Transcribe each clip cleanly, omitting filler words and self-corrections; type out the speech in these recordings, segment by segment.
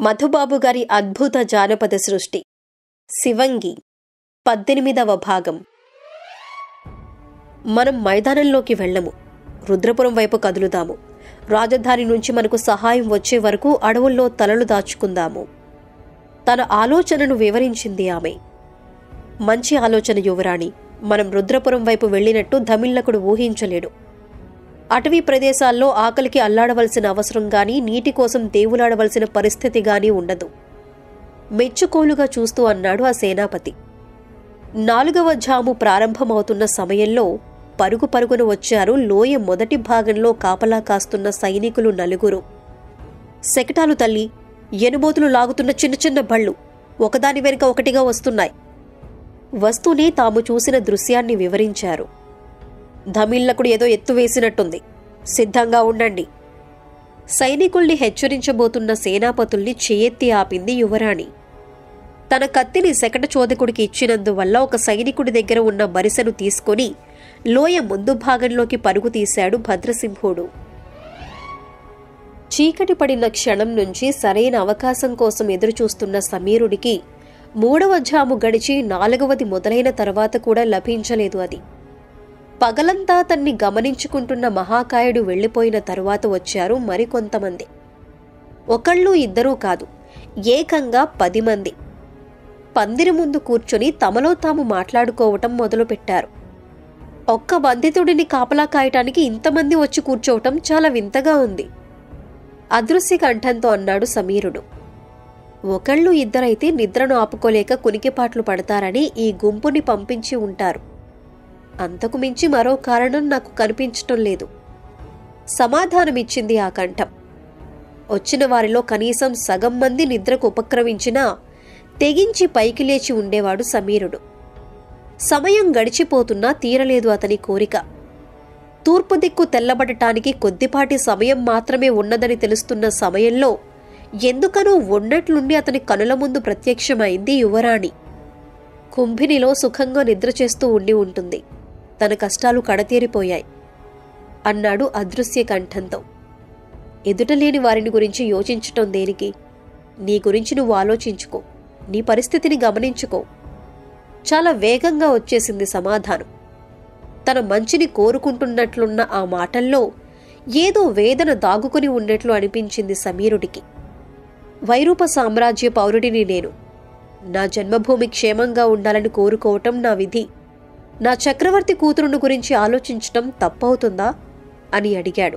మధుబాబు గారి అద్భుత జానపద సృష్టి శివంగి 18వ భాగం. మనం మైదానంలోకి వెళ్ళము, రుద్రపురం వైపు కదులుదాము. రాజధాని నుంచి మనకు సహాయం వచ్చే వరకు అడవుల్లో తలలు దాచుకుందాము. తన ఆలోచనను వివరించింది ఆమె. మంచి ఆలోచన యువరాణి. మనం రుద్రపురం వైపు వెళ్ళినట్టు ధమిళ్లకుడు ఊహించలేడు. అటవీ ప్రదేశాల్లో ఆకలికి అల్లాడవలసిన అవసరం గాని, నీటి కోసం దేవులాడవలసిన పరిస్థితి గాని ఉండదు. మెచ్చుకోలుగా చూస్తూ అన్నాడు ఆ సేనాపతి. 4వ జాము ప్రారంభమవుతున్న సమయంలో పరుగు పరుగున వచ్చారు లోయ మొదటి భాగంలో కాపలా కాస్తున్న సైనికులు 4. శకటాలు తల్లి, ఎనుబోతులు లాగుతున్న చిన్న చిన్న బళ్ళు ఒకదాని వెనుక ఒకటిగా వస్తున్నాయి. వస్తూనే తాము చూసిన దృశ్యాన్ని వివరించారు. ధమిళ్లకుడు ఏదో ఎత్తువేసినట్టుంది, సిద్ధంగా ఉండండి. సైనికుల్ని హెచ్చరించబోతున్న సేనాపతుల్ని చేయెత్తి ఆపింది యువరాణి. తన కత్తిని శకట చోదకుడికి ఇచ్చినందువల్ల ఒక సైనికుడి దగ్గర ఉన్న బరిసెను తీసుకుని లోయ ముందు భాగంలోకి పరుగు తీశాడు భద్రసింహుడు. చీకటి పడిన క్షణం నుంచి సరైన అవకాశం కోసం ఎదురుచూస్తున్న సమీరుడికి 3వ జాము గడిచి 4వది మొదలైన తర్వాత కూడా లభించలేదు. అది పగలంతా తన్ని గమనించుకుంటున్న మహాకాయుడు వెళ్లిపోయిన తరువాత వచ్చారు మరికొంతమంది. ఒకళ్ళు ఇద్దరూ కాదు, ఏకంగా 10 మంది. పందిరి ముందు కూర్చొని తమలో తాము మాట్లాడుకోవటం మొదలుపెట్టారు. ఒక్క బంధితుడిని కాపలా కాయటానికి ఇంతమంది వచ్చి కూర్చోవటం చాలా వింతగా ఉంది. అదృశ్య కంఠంతో అన్నాడు సమీరుడు. ఒకళ్ళు ఇద్దరైతే నిద్రను ఆపుకోలేక కునికిపాట్లు పడతారని ఈ గుంపుని పంపించి ఉంటారు. అంతకు మించి మరో కారణం నాకు కనిపించటం లేదు, సమాధానమిచ్చింది ఆ కంఠం. వచ్చిన వారిలో కనీసం సగం మంది నిద్రకు ఉపక్రమించినా తెగించి పైకి లేచి ఉండేవాడు సమీరుడు. సమయం గడిచిపోతున్నా తీరలేదు అతని కోరిక. తూర్పు దిక్కు తెల్లబడటానికి కొద్దిపాటి సమయం మాత్రమే ఉన్నదని తెలుస్తున్న సమయంలో ఎందుకనో ఉన్నట్లుండి అతని కనుల ముందు ప్రత్యక్షమైంది యువరాణి. కుంభినిలో సుఖంగా నిద్రచేస్తూ ఉండి ఉంటుంది. తన కష్టాలు కడతీరిపోయాయి అన్నాడు అదృశ్య కంఠంతో. ఎదుటలేని వారిని గురించి యోచించటం దేనికి? నీ గురించి నువ్వు ఆలోచించుకో, నీ పరిస్థితిని గమనించుకో. చాలా వేగంగా వచ్చేసింది సమాధానం. తన మంచిని కోరుకుంటున్నట్లున్న ఆ మాటల్లో ఏదో వేదన దాగుకుని ఉన్నట్లు అనిపించింది సమీరుడికి. వైరూప సామ్రాజ్య పౌరుడిని నేను. నా జన్మభూమి క్షేమంగా ఉండాలని కోరుకోవటం నా విధి. నా చక్రవర్తి కూతురును గురించి ఆలోచించటం తప్పవుతుందా అని అడిగాడు.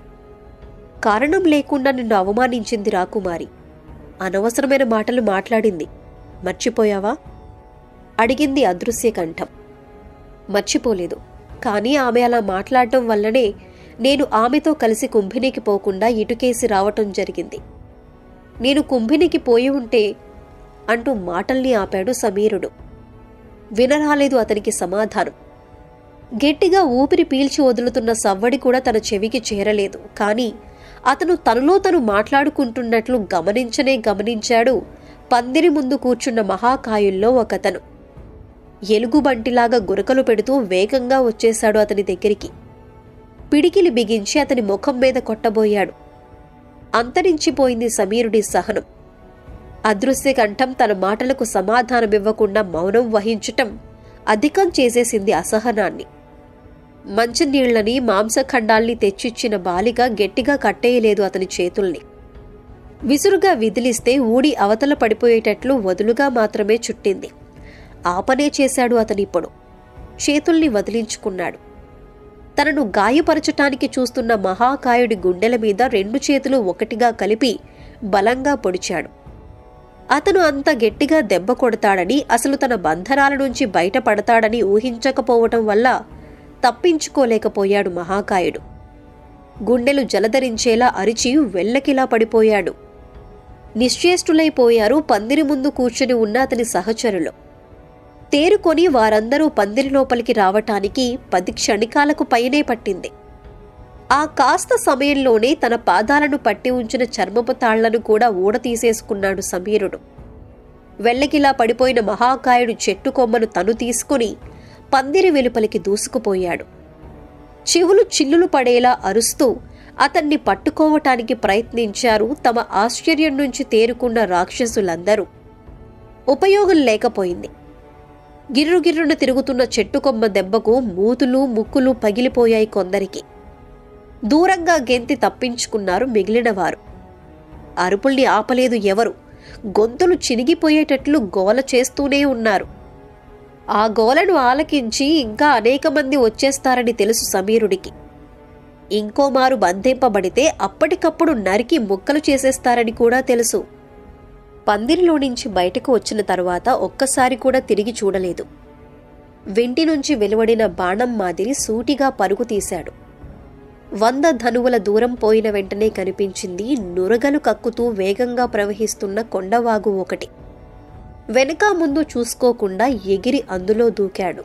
కారణం లేకుండా నిన్ను అవమానించింది రాకుమారి. అనవసరమైన మాటలు మాట్లాడింది, మర్చిపోయావా అడిగింది అదృశ్య కంఠం. మర్చిపోలేదు, కానీ ఆమె అలా మాట్లాడటం వల్లనే నేను ఆమెతో కలిసి కుంభినికి పోకుండా ఇటుకేసి రావటం జరిగింది. నేను కుంభినికి పోయి ఉంటే అంటూ మాటల్ని ఆపాడు సమీరుడు. వినరాలేదు అతనికి సమాధానం. గట్టిగా ఊపిరి పీల్చి వదులుతున్న సవ్వడి కూడా తన చెవికి చేరలేదు. కాని అతను తనలో తను మాట్లాడుకుంటున్నట్లు గమనించాడు పందిరి ముందు కూర్చున్న మహాకాయుల్లో ఒకతను. ఎలుగుబంటిలాగా గురకలు పెడుతూ వేగంగా వచ్చేశాడు అతని దగ్గరికి. పిడికిలి బిగించి అతని ముఖం మీద కొట్టబోయాడు. అంతరించిపోయింది సమీరుడి సహనం. అదృశ్య కంఠం తన మాటలకు సమాధానమివ్వకుండా మౌనం వహించటం అధికం చేసేసింది అసహనాన్ని. మంచినీళ్లని మాంసఖండాల్ని తెచ్చిచ్చిన బాలిక గట్టిగా కట్టేయలేదు అతని చేతుల్ని. విసురుగా విదిలిస్తే ఊడి అవతల పడిపోయేటట్లు వదులుగా మాత్రమే చుట్టింది. ఆపనే చేశాడు అతనిప్పుడు. చేతుల్ని వదిలించుకున్నాడు. తనను గాయపరచటానికి చూస్తున్న మహాకాయుడి గుండెల మీద 2 చేతులు ఒకటిగా కలిపి బలంగా పొడిచాడు. అతను అంత గట్టిగా దెబ్బ కొడతాడని, అసలు తన బంధనాల నుంచి బయటపడతాడని ఊహించకపోవటం వల్ల తప్పించుకోలేకపోయాడు మహాకాయుడు. గుండెలు జలధరించేలా అరిచి వెల్లకిలా పడిపోయాడు. నిశ్చేష్టులైపోయారు పందిరి ముందు కూర్చుని ఉన్న అతని సహచరులు. తేరుకొని వారందరూ పందిరి లోపలికి రావటానికి 10 క్షణికాలకు పైనే పట్టింది. ఆ కాస్త సమయంలోనే తన పాదాలను పట్టి ఉంచిన చర్మపు తాళ్లను కూడా ఊడతీసేసుకున్నాడు సమీరుడు. వెల్లకిలా పడిపోయిన మహాకాయుడు చెట్టు కొమ్మను తను తీసుకుని పందిరి వెలుపలికి దూసుకుపోయాడు. చెవులు చిల్లులు పడేలా అరుస్తూ అతన్ని పట్టుకోవటానికి ప్రయత్నించారు తమ ఆశ్చర్యం నుంచి తేరుకున్న రాక్షసులందరూ. ఉపయోగం లేకపోయింది. గిర్రుగిర్రున తిరుగుతున్న చెట్టుకొమ్మ దెబ్బకు మూతులు ముక్కులు పగిలిపోయాయి కొందరికి. దూరంగా గెంతి తప్పించుకున్నారు మిగిలినవారు. అరుపుల్ని ఆపలేదు ఎవరు. గొంతులు చినిగిపోయేటట్లు గోల చేస్తూనే ఉన్నారు. ఆ గోలను ఆలకించి ఇంకా అనేక మంది వచ్చేస్తారని తెలుసు సమీరుడికి. ఇంకోమారు బంధింపబడితే అప్పటికప్పుడు నరికి ముక్కలు చేసేస్తారని కూడా తెలుసు. పందిరిలో నుంచి బయటకు వచ్చిన తరువాత ఒక్కసారి కూడా తిరిగి చూడలేదు. వెంటి నుంచి వెలువడిన బాణం మాదిరి సూటిగా పరుగు తీశాడు. 100 ధనువుల దూరం పోయిన వెంటనే కనిపించింది నురగలు కక్కుతూ వేగంగా ప్రవహిస్తున్న కొండవాగు ఒకటి. వెనక ముందు చూసుకోకుండా ఎగిరి అందులో దూకాడు.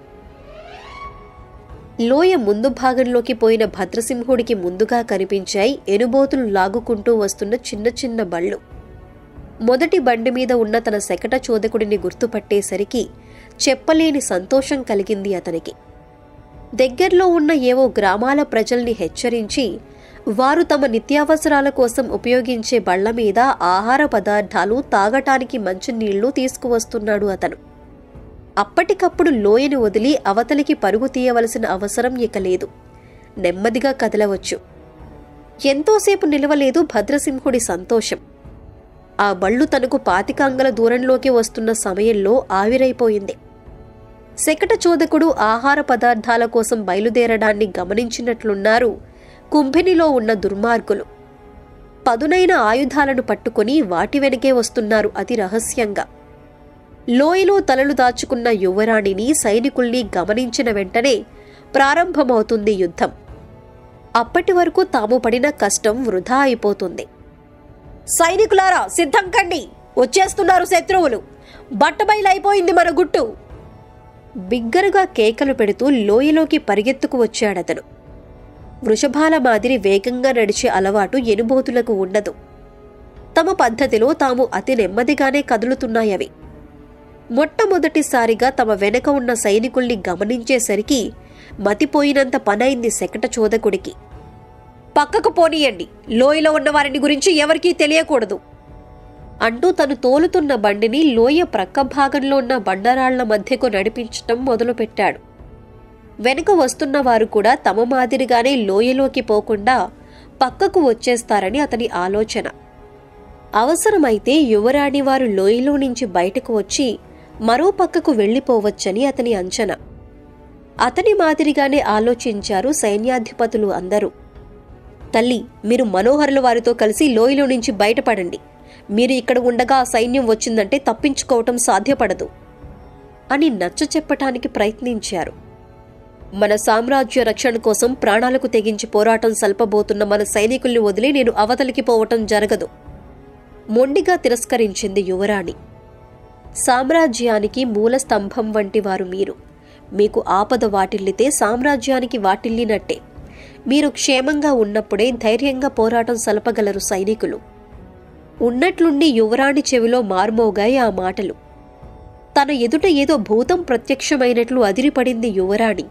లోయ ముందు భాగంలోకి పోయిన భద్రసింహుడికి ముందుగా కనిపించాయి ఎనుబోతులు లాగుకుంటూ వస్తున్న చిన్న చిన్న బళ్ళు. మొదటి బండి మీద ఉన్న తన శకట చోదకుడిని గుర్తుపట్టేసరికి చెప్పలేని సంతోషం కలిగింది అతనికి. దగ్గర్లో ఉన్న ఏవో గ్రామాల ప్రజల్ని హెచ్చరించి వారు తమ నిత్యావసరాల కోసం ఉపయోగించే బళ్ల మీద ఆహార పదార్థాలు, తాగటానికి మంచినీళ్లు తీసుకువస్తున్నాడు అతను. అప్పటికప్పుడు లోయను వదిలి అవతలికి పరుగు తీయవలసిన అవసరం ఇక లేదు. నెమ్మదిగా కదలవచ్చు. ఎంతోసేపు నిలవలేదు భద్రసింహుడి సంతోషం. ఆ బళ్ళు తనకు 25 అంగుళాల దూరంలోకి వస్తున్న సమయంలో ఆవిరైపోయింది. శకట చోదకుడు ఆహార పదార్థాల కోసం బయలుదేరడాన్ని గమనించినట్లున్నారు కుంభినిలో ఉన్న దుర్మార్గులు. పదునైన ఆయుధాలను పట్టుకుని వాటి వెనకే వస్తున్నారు అతి రహస్యంగా. లోయలో తలలు దాచుకున్న యువరాణిని, సైనికుల్ని గమనించిన వెంటనే ప్రారంభమవుతుంది యుద్ధం. అప్పటి వరకు తాము పడిన కష్టం వృధా అయిపోతుంది. సైనికులారా సిద్ధం కండి, వచ్చేస్తున్నారు శత్రువులు, బట్టబయలైపోయింది మన గుట్టు. బిగ్గరగా కేకలు పెడుతూ లోయలోకి పరిగెత్తుకు వచ్చాడతను. వృషభాల మాదిరి వేగంగా నడిచే అలవాటు ఎనుబోతులకు ఉండదు. తమ పద్ధతిలో తాము అతి నెమ్మదిగానే కదులుతున్నాయవి. మొట్టమొదటిసారిగా తమ వెనక ఉన్న సైనికుల్ని గమనించేసరికి మతిపోయినంత పనైంది శకట చోదకుడికి. పక్కకు పోనీయండి, లోయలో ఉన్న వారిని గురించి ఎవరికీ తెలియకూడదు అంటూ తను తోలుతున్న బండిని లోయ ప్రక్క భాగంలో ఉన్న బండరాళ్ల మధ్యకు నడిపించటం మొదలుపెట్టాడు. వెనుక వస్తున్నవారు కూడా తమ మాదిరిగానే లోయలోకి పోకుండా పక్కకు వచ్చేస్తారని అతని ఆలోచన. అవసరమైతే యువరాణి వారు లోయలో నుంచి బయటకు వచ్చి మరో పక్కకు వెళ్లిపోవచ్చని అతని అంచనా. అతని మాదిరిగానే ఆలోచించారు సైన్యాధిపతులు అందరూ. తల్లి, మీరు మనోహరుల వారితో కలిసి లోయలో నుంచి బయటపడండి. మీరు ఇక్కడ ఉండగా సైన్యం వచ్చిందంటే తప్పించుకోవటం సాధ్యపడదు అని నచ్చ చెప్పటానికి ప్రయత్నించారు. మన సామ్రాజ్య రక్షణ కోసం ప్రాణాలకు తెగించి పోరాటం సల్పబోతున్న మన సైనికుల్ని వదిలి నేను అవతలికి పోవటం జరగదు మొండిగా తిరస్కరించింది యువరాణి. సామ్రాజ్యానికి మూల స్తంభం వంటి వారు మీరు. మీకు ఆపద వాటిల్లితే సామ్రాజ్యానికి వాటిల్లినట్టే. మీరు క్షేమంగా ఉన్నప్పుడే ధైర్యంగా పోరాటం సలపగలరు సైనికులు. ఉన్నట్లుండి యువరాణి చెవిలో మార్మోగాయి ఆ మాటలు. తన ఎదుట ఏదో భూతం ప్రత్యక్షమైనట్లు అదిరిపడింది యువరాణి.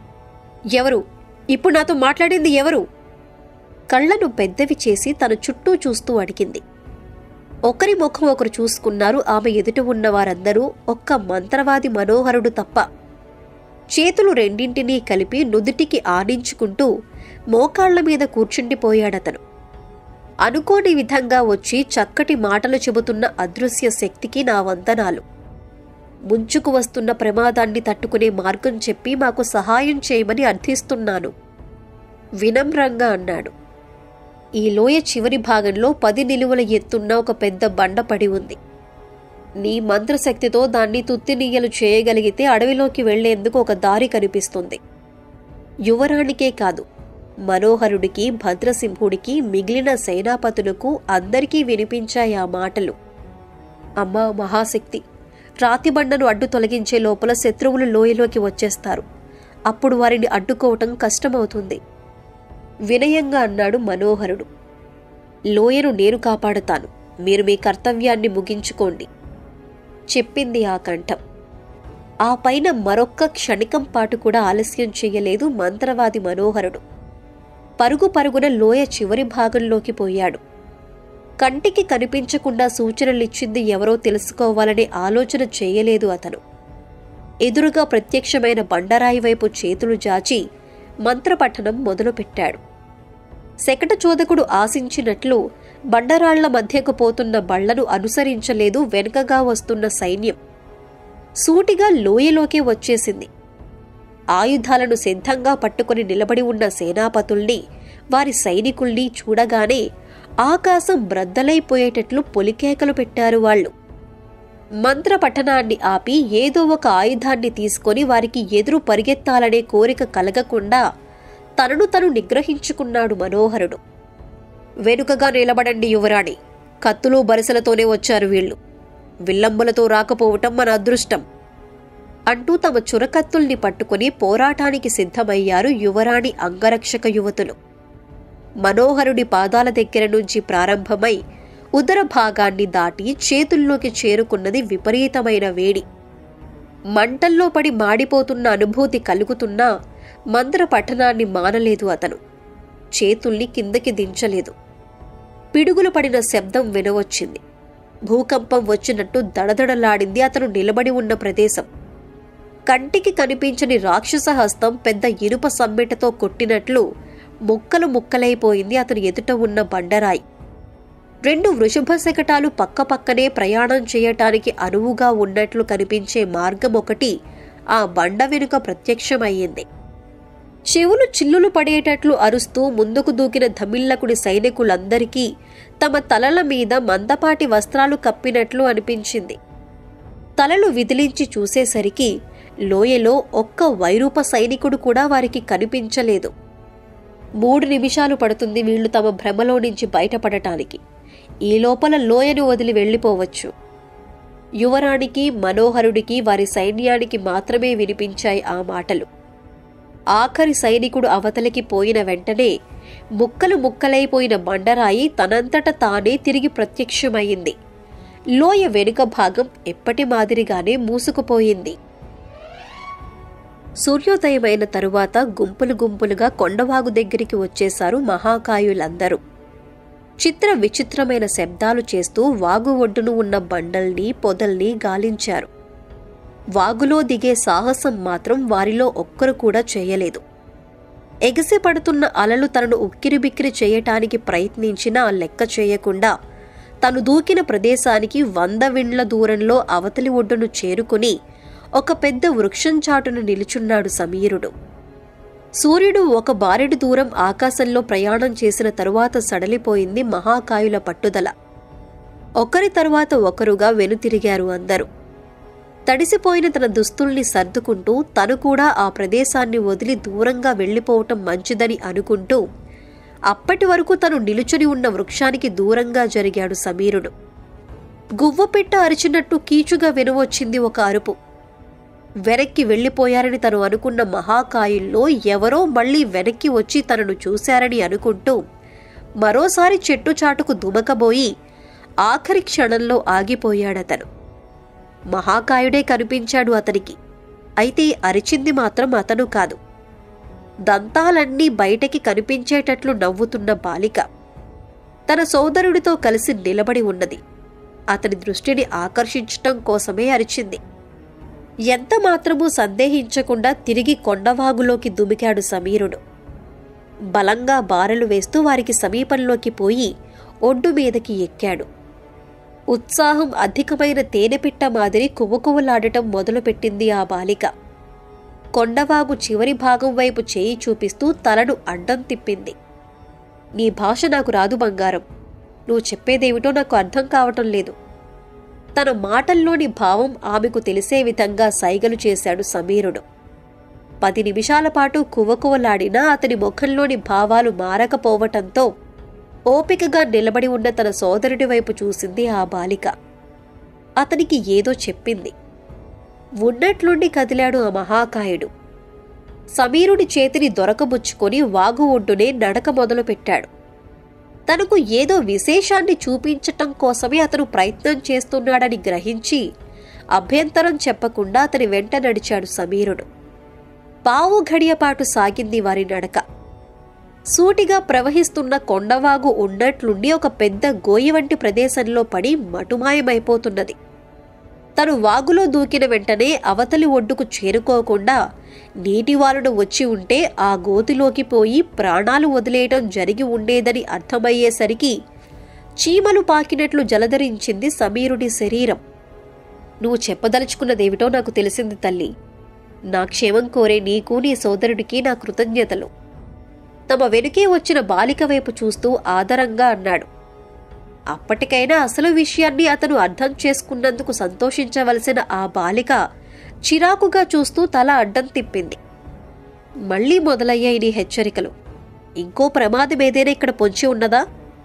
ఎవరు? ఇప్పుడు నాతో మాట్లాడింది ఎవరు? కళ్లను పెద్దవి చేసి తన చుట్టూ చూస్తూ అడిగింది. ఒకరి ముఖం ఒకరు చూసుకున్నారు ఆమె ఎదుట ఉన్నవారందరూ, ఒక్క మంత్రవాది మనోహరుడు తప్ప. చేతులు రెండింటినీ కలిపి నుదుటికి ఆనించుకుంటూ మోకాళ్ల మీద కూర్చుండిపోయాడతను. అనుకోని విధంగా వచ్చి చక్కటి మాటలు చెబుతున్న అదృశ్య శక్తికి నా వందనాలు. ముంచుకు వస్తున్న ప్రమాదాన్ని తట్టుకునే మార్గం చెప్పి మాకు సహాయం చేయమని అర్థిస్తున్నాను వినమ్రంగా అన్నాడు. ఈ లోయ చివరి భాగంలో 10 నిలువల ఎత్తున్న ఒక పెద్ద బండ పడి ఉంది. నీ మంత్రశక్తితో దాన్ని తుత్తినీయలు చేయగలిగితే అడవిలోకి వెళ్లేందుకు ఒక దారి కనిపిస్తుంది. యువరాణికే కాదు, మనోహరుడికి, భద్రసింహుడికి, మిగిలిన సేనాపతులకు అందరికీ వినిపించాయి ఆ మాటలు. అమ్మా మహాశక్తి, రాతిబండను అడ్డు తొలగించే లోపల శత్రువులు లోయలోకి వచ్చేస్తారు. అప్పుడు వారిని అడ్డుకోవటం కష్టమవుతుంది వినయంగా అన్నాడు మనోహరుడు. లోయను నేను కాపాడుతాను, మీరు మీ కర్తవ్యాన్ని ముగించుకోండి చెప్పింది ఆ కంఠం. ఆ పైన మరొక్క క్షణికం పాటు కూడా ఆలస్యం చెయ్యలేదు మంత్రవాది మనోహరుడు. పరుగు పరుగున లోయ చివరి భాగంలోకి పోయాడు. కంటికి కనిపించకుండా సూచనలిచ్చింది ఎవరో తెలుసుకోవాలనే ఆలోచన చేయలేదు అతను. ఎదురుగా ప్రత్యక్షమైన బండరాయి వైపు చేతులు జాచి మంత్రపఠనం మొదలుపెట్టాడు. శకట చోదకుడు ఆశించినట్లు బండరాళ్ల మధ్యకు పోతున్న బళ్లను అనుసరించలేదు వెనుకగా వస్తున్న సైన్యం. సూటిగా లోయలోకే వచ్చేసింది. ఆయుధాలను సిద్ధంగా పట్టుకుని నిలబడి ఉన్న సేనాపతుల్ని, వారి సైనికుల్ని చూడగానే ఆకాశం బ్రద్దలైపోయేటట్లు పొలికేకలు పెట్టారు వాళ్ళు. మంత్రపఠనాన్ని ఆపి ఏదో ఒక ఆయుధాన్ని తీసుకొని వారికి ఎదురు పరిగెత్తాలనే కోరిక కలగకుండా తనను తను నిగ్రహించుకున్నాడు మనోహరుడు. వెనుకగా నిలబడండి యువరాణి, కత్తులు బరిసెలతోనే వచ్చారు వీళ్లు, విల్లంబులతో రాకపోవటం మన అదృష్టం అంటూ తమ చురకత్తుల్ని పట్టుకుని పోరాటానికి సిద్ధమయ్యారు యువరాణి అంగరక్షక యువతులు. మనోహరుడి పాదాల దగ్గర నుంచి ప్రారంభమై ఉదర భాగాన్ని దాటి చేతుల్లోకి చేరుకున్నది విపరీతమైన వేడి. మంటల్లో పడి మాడిపోతున్న అనుభూతి కలుగుతున్నా మంత్రపఠనాన్ని మానలేదు అతను. చేతుల్ని కిందకి దించలేదు. పిడుగులు పడిన శబ్దం వినవచ్చింది. భూకంపం వచ్చినట్టు దడదడలాడింది అతను నిలబడి ఉన్న ప్రదేశం. కంటికి కనిపించని రాక్షస హస్తం పెద్ద ఇనుప సమ్మెటతో కొట్టినట్లు ముక్కలు ముక్కలైపోయింది అతను ఎదుట ఉన్న బండరాయి. 2 వృషభ శకటాలు పక్కపక్కనే ప్రయాణం చేయటానికి అనువుగా ఉన్నట్లు కనిపించే మార్గం ఒకటి ఆ బండ వెనుక ప్రత్యక్షమయ్యింది. చెవులు చిల్లులు పడేటట్లు అరుస్తూ ముందుకు దూకిన ధమిళ్లకుడి సైనికులందరికీ తమ తలల మీద మందపాటి వస్త్రాలు కప్పినట్లు అనిపించింది. తలలు విదిలించి చూసేసరికి లోయలో ఒక్క వైరూప సైనికుడు కూడా వారికి కనిపించలేదు. 3 నిమిషాలు పడుతుంది వీళ్లు తమ భ్రమలో నుంచి బయటపడటానికి. ఈ లోపల లోయను వదిలి వెళ్లిపోవచ్చు. యువరాణికి, మనోహరుడికి, వారి సైన్యానికి మాత్రమే వినిపించాయి ఆ మాటలు. ఆఖరి సైనికుడు అవతలికి పోయిన వెంటనే ముక్కలు ముక్కలైపోయిన బండరాయి తనంతట తానే తిరిగి ప్రత్యక్షమయ్యింది. లోయ వెనుక భాగం ఎప్పటి మాదిరిగానే మూసుకుపోయింది. సూర్యోదయమైన తరువాత గుంపులు గుంపులుగా కొండవాగు దగ్గరికి వచ్చేశారు మహాకాయులందరూ. చిత్ర విచిత్రమైన శబ్దాలు చేస్తూ వాగు ఒడ్డును ఉన్న బండల్ని, పొదల్ని గాలించారు. వాగులో దిగే సాహసం మాత్రం వారిలో ఒక్కరు కూడా చేయలేదు. ఎగసి పడుతున్న అలలు తనను ఉక్కిరిబిక్కిరి చేయటానికి ప్రయత్నించినా లెక్క చేయకుండా తను దూకిన ప్రదేశానికి 100 విండ్ల దూరంలో అవతలి ఒడ్డును చేరుకుని ఒక పెద్ద వృక్షం చాటును నిలుచున్నాడు సమీరుడు. సూర్యుడు ఒక బారెడు దూరం ఆకాశంలో ప్రయాణం చేసిన తరువాత సడలిపోయింది మహాకాయుల పట్టుదల. ఒకరి తరువాత ఒకరుగా వెనుతిరిగారు అందరూ. తడిసిపోయిన తన దుస్తుల్ని సర్దుకుంటూ తను కూడా ఆ ప్రదేశాన్ని వదిలి దూరంగా వెళ్లిపోవటం మంచిదని అనుకుంటూ అప్పటి వరకు తను నిలుచుని ఉన్న వృక్షానికి దూరంగా జరిగాడు సమీరుడు. గువ్వపెట్ట అరిచినట్టు కీచుగా వినవచ్చింది ఒక అరుపు. వెనక్కి వెళ్లిపోయారని తను అనుకున్న మహాకాయుల్లో ఎవరో మళ్లీ వెనక్కి వచ్చి తనను చూశారని అనుకుంటూ మరోసారి చెట్టు చాటుకు దుమకబోయి ఆఖరి క్షణంలో ఆగిపోయాడతను. మహాకాయుడే కనిపించాడు అతనికి. అయితే అరిచింది మాత్రం అతను కాదు. దంతాలన్నీ బయటకి కనిపించేటట్లు నవ్వుతున్న బాలిక తన సోదరుడితో కలిసి నిలబడి ఉన్నది. అతని దృష్టిని ఆకర్షించటం కోసమే అరిచింది. ఎంత మాత్రమూ సందేహించకుండా తిరిగి కొండవాగులోకి దుమికాడు సమీరుడు. బలంగా బారెలు వేస్తూ వారికి సమీపంలోకి పోయి ఒడ్డు మీదకి ఎక్కాడు. ఉత్సాహం అధికమైన తేనెపిట్ట మాదిరి కువ్వకువ్వలాడటం మొదలుపెట్టింది ఆ బాలిక. కొండవాగు చివరి భాగం వైపు చేయి చూపిస్తూ తలను అడ్డం తిప్పింది. నీ భాష నాకు రాదు బంగారం, నువ్వు చెప్పేదేమిటో నాకు అర్థం కావటం లేదు. తన మాటల్లోని భావం ఆమెకు తెలిసే విధంగా సైగలు చేశాడు సమీరుడు. 10 నిమిషాల పాటు కువ్వకువ్వలాడినా అతని ముఖంలోని భావాలు మారకపోవటంతో ఓపికగా నిలబడి ఉన్న తన సోదరుడి వైపు చూసింది ఆ బాలిక. అతనికి ఏదో చెప్పింది. ఉన్నట్లుండి కదిలాడు ఆ మహాకాయుడు. సమీరుడి చేతిని దొరకబుచ్చుకొని వాగు ఒడ్డునే నడక మొదలుపెట్టాడు. తనకు ఏదో విశేషాన్ని చూపించటం కోసమే అతను ప్రయత్నం చేస్తున్నాడని గ్రహించి అభ్యంతరం చెప్పకుండా అతని వెంట నడిచాడు సమీరుడు. పావు ఘడియపాటు సాగింది వారి నడక. సూటిగా ప్రవహిస్తున్న కొండవాగు ఉన్నట్లుండి ఒక పెద్ద గోయి వంటి ప్రదేశంలో పడి మటుమాయమైపోతున్నది. తను వాగులో దూకిన వెంటనే అవతలి ఒడ్డుకు చేరుకోకుండా నీటివాలుడు వచ్చి ఉంటే ఆ గోతిలోకి పోయి ప్రాణాలు వదిలేయటం జరిగి ఉండేదని అర్థమయ్యేసరికి చీమలు పాకినట్లు జలధరించింది సమీరుడి శరీరం. నువ్వు చెప్పదలుచుకున్నదేమిటో నాకు తెలిసింది తల్లి. నా క్షేమం కోరే నీకు నీ సోదరుడికి నా కృతజ్ఞతలు. తమ వెనుకే వచ్చిన బాలిక వైపు చూస్తూ ఆదరంగా అన్నాడు. అప్పటికైనా అసలు విషయాన్ని అతను అర్థం చేసుకున్నందుకు సంతోషించవలసిన ఆ బాలిక చిరాకుగా చూస్తూ తల అడ్డం తిప్పింది. మళ్లీ మొదలయ్యాయి నీ హెచ్చరికలు. ఇంకో ప్రమాదమేదైనా ఇక్కడ పొంచి ఉన్నదా?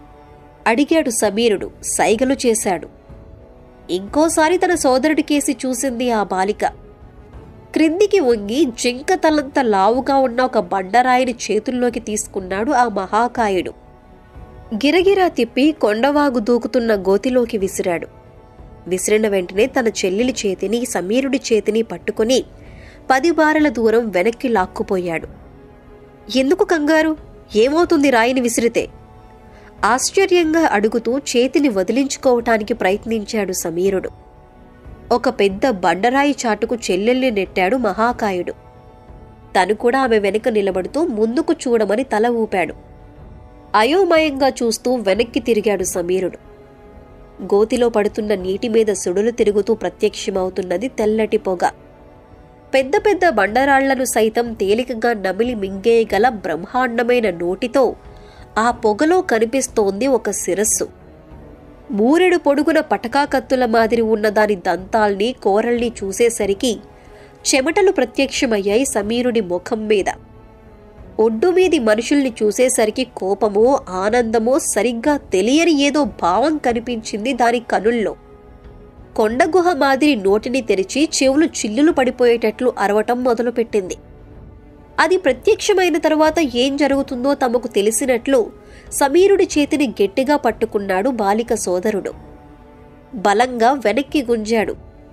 అడిగాడు సమీరుడు. సైగలు చేశాడు. ఇంకోసారి తన సోదరుడికేసి చూసింది ఆ బాలిక. క్రిందికి వంగి జింక తలంత లావుగా ఉన్న ఒక బండరాయిని చేతుల్లోకి తీసుకున్నాడు ఆ మహాకాయుడు. గిరగిరా తిప్పి కొండవాగు దూకుతున్న గోతిలోకి విసిరాడు. విసిరిన వెంటనే తన చెల్లెలి చేతిని సమీరుడి చేతిని పట్టుకుని 10 బారల దూరం వెనక్కి లాక్కుపోయాడు. ఎందుకు కంగారు? ఏమవుతుంది రాయిని విసిరితే? ఆశ్చర్యంగా అడుగుతూ చేతిని వదిలించుకోవటానికి ప్రయత్నించాడు సమీరుడు. ఒక పెద్ద బండరాయి చాటుకు చెల్లెల్ని నెట్టాడు మహాకాయుడు. తను కూడా ఆమె వెనుక నిలబడుతూ ముందుకు చూడమని తల ఊపాడు. అయోమయంగా చూస్తూ వెనక్కి తిరిగాడు సమీరుడు. గోతిలో పడుతున్న నీటి మీద సుడులు తిరుగుతూ ప్రత్యక్షమవుతున్నది తెల్లటి పొగ. పెద్ద పెద్ద బండరాళ్లను సైతం తేలికగా నమిలి మింగేయగల బ్రహ్మాండమైన నోటితో ఆ పొగలో కనిపిస్తోంది ఒక శిరస్సు. మూరెడు పొడుగున పటకా కత్తుల మాదిరి ఉన్న దాని దంతాల్ని కోరల్ని చూసేసరికి చెమటలు ప్రత్యక్షమయ్యాయి సమీరుడి ముఖం మీద. ఒడ్డు మీది మనుషుల్ని చూసేసరికి కోపమో ఆనందమో సరిగ్గా తెలియని ఏదో భావం కనిపించింది దాని కనుల్లో. కొండగుహ మాదిరి నోటిని తెరిచి చెవులు చిల్లులు పడిపోయేటట్లు అరవటం మొదలుపెట్టింది. అది ప్రత్యక్షమైన తరువాత ఏం జరుగుతుందో తమకు తెలిసినట్లు సమీరుడి చేతిని గట్టిగా పట్టుకున్నాడు బాలిక సోదరుడు. బలంగా వెనక్కి గుంజాడు.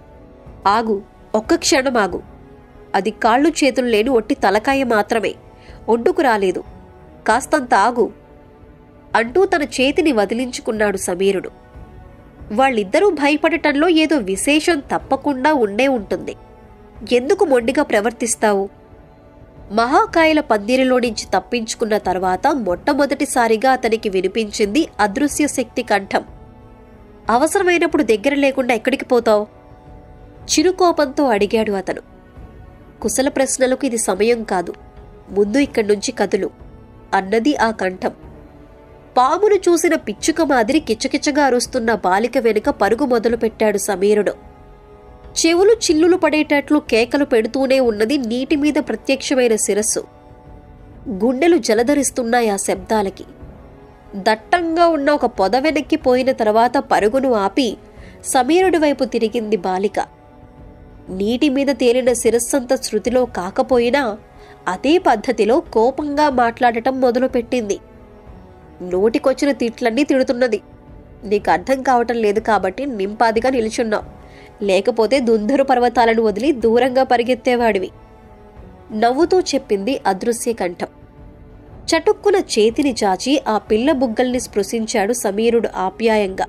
ఆగు, ఒక్క క్షణం ఆగు. అది కాళ్ళు చేతులు లేని ఒట్టి తలకాయ మాత్రమే, ఒడ్డుకు రాలేదు. కాస్తంత ఆగు అంటూ తన చేతిని వదిలించుకున్నాడు సమీరుడు. వాళ్ళిద్దరూ భయపడటంలో ఏదో విశేషం తప్పకుండా ఉండే ఉంటుంది. ఎందుకు మొండిగా ప్రవర్తిస్తావు? మహాకాయల పందిరిలో నుంచి తప్పించుకున్న తర్వాత మొట్టమొదటిసారిగా అతనికి వినిపించింది అదృశ్య శక్తి కంఠం. అవసరమైనప్పుడు దగ్గర లేకుండా ఎక్కడికి పోతావు? చిరుకోపంతో అడిగాడు అతను. కుశల ప్రశ్నలకు ఇది సమయం కాదు, ముందు ఇక్కడి నుంచి కదులు అన్నది ఆ కంఠం. పామును చూసిన పిచ్చుక మాదిరి కిచకిచగా అరుస్తున్న బాలిక వెనుక పరుగు మొదలుపెట్టాడు సమీరుడు. చెవులు చిల్లులు పడేటట్లు కేకలు పెడుతూనే ఉన్నది నీటి మీద ప్రత్యక్షమైన శిరస్సు. గుండెలు జలధరిస్తున్నాయి ఆ శబ్దాలకి. దట్టంగా ఉన్న ఒక పొద వెనక్కి పోయిన తర్వాత పరుగును ఆపి సమీరుడి వైపు తిరిగింది బాలిక. నీటి మీద తేలిన శిరస్సంత శృతిలో కాకపోయినా అదే పద్ధతిలో కోపంగా మాట్లాడటం మొదలుపెట్టింది. నోటికొచ్చిన తిట్లన్నీ తిడుతున్నది. నీకు అర్థం కావటం లేదు కాబట్టి నింపాదిగా నిల్చున్నావు, లేకపోతే దుందరు పర్వతాలను వదిలి దూరంగా పరిగెత్తేవాడివి నవ్వుతూ చెప్పింది అదృశ్య కంఠం. చటుక్కున చేతిని చాచి ఆ పిల్ల బుగ్గల్ని స్పృశించాడు సమీరుడు ఆప్యాయంగా.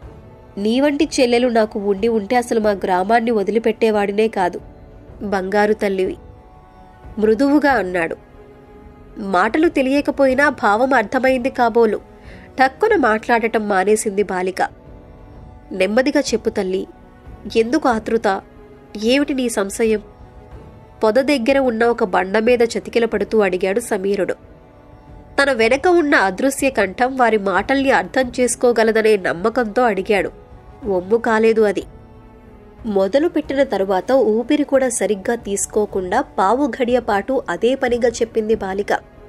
నీవంటి చెల్లెలు నాకు ఉండి ఉంటే అసలు మా గ్రామాన్ని వదిలిపెట్టేవాడినే కాదు, బంగారు తల్లివి మృదువుగా అన్నాడు. మాటలు తెలియకపోయినా భావం అర్థమైంది కాబోలు. టక్కున మాట్లాడటం మానేసింది బాలిక. నెమ్మదిగా చెప్పు తల్లి, ఎందుకు ఆతృత? ఏమిటి నీ సంశయం? పొద దగ్గర ఉన్న ఒక బండ మీద చతికిల పడుతూ అడిగాడు సమీరుడు. తన వెనక ఉన్న అదృశ్య కంఠం వారి మాటల్ని అర్థం చేసుకోగలదనే నమ్మకంతో అడిగాడు. ఒమ్ము కాలేదు అది. మొదలు పెట్టిన తరువాత ఊపిరి కూడా సరిగ్గా తీసుకోకుండా పావు గడియ పాటు అదే పనిగా చెప్పింది బాలిక.